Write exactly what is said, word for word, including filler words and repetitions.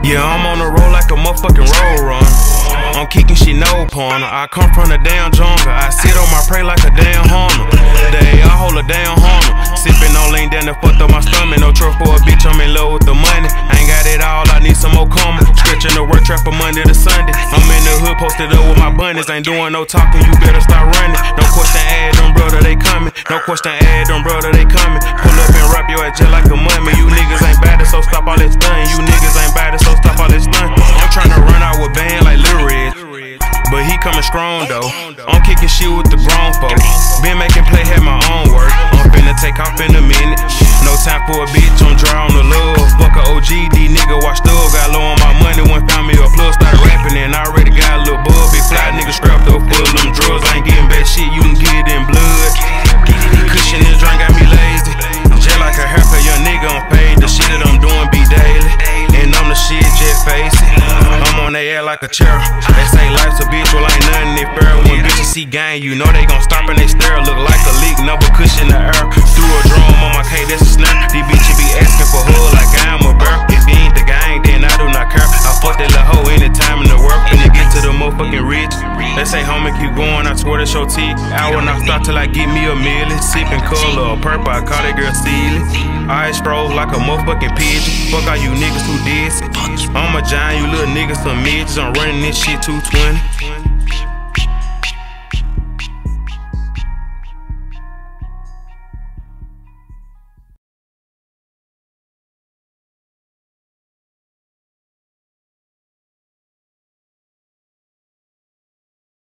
Yeah, I'm on the road like a motherfucking Roadrunner. I'm kicking shit no partner. I come from the damn jungle. I sit on my prey like a damn Honda. Day I hold a damn Honda. Sipping on lean down and fucked up my stomach. No trust for a bitch, I'm in love with the money. I ain't got it all, I need some more coming. Stretching the work trap from Monday to Sunday. I'm in the hood posted up with my bunnies. Ain't doing no talking, you better start running. No question add them brother, they coming. No question add them brother, they coming. Pull up and wrap your ass just like a mummy. You niggas ain't bad, so stop all that stun. You niggas ain't bad, so stop all that stun. I'm tryna run out with band like Lil Red, but he coming strong though. I'm kicking shit with the grown folks. Been making play, had my own work. I'm finna take off in a minute. No time for a bitch, I'm dry on the love. Fuck a O G D nigga, watched up. Got low on my money, one found me a plug. Started rapping and I already got a little bug. Big fly nigga strapped up full of them drugs. I ain't getting bad shit, you can get it in blood. Cushion this drink got me lazy. Just like a haircut, young nigga, I'm paid. The shit that I'm doing be daily. And I'm the shit, just face it. I'm on they air like a chair. They say life's a bitch, well ain't nothing they fair. When bitches see gang, you know they gon' stop and they stare. Look like a leak, never cushion the air. Threw a drum on my K, that's a snare. These bitches be asking for hood like I'm a bear. If he ain't the gang, then I do not care. I fuck that little hoe anytime in the work. Finna get to the motherfucking rich. They say homie keep going, I swear that's your teeth. I will not stop till I get me a million. Sippin' color or purple, I call that girl stealing. Eyes froze like a motherfucking pigeon. Fuck all you niggas who did it. I'm a giant, you little niggas some midgets. I'm running this shit two twenty.